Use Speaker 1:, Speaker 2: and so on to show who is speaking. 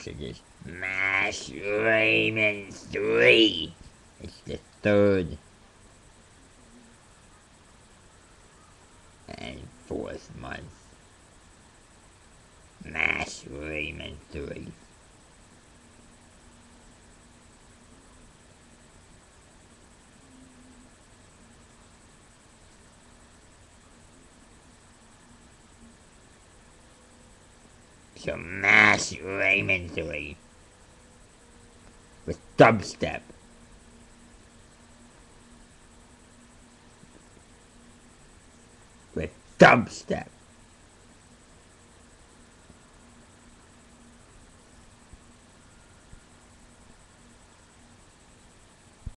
Speaker 1: next is Mass Raymond 3. It's the third and fourth month. Mass Raymond 3. So Mass Raymond 3 with Dubstep. With Dubstep.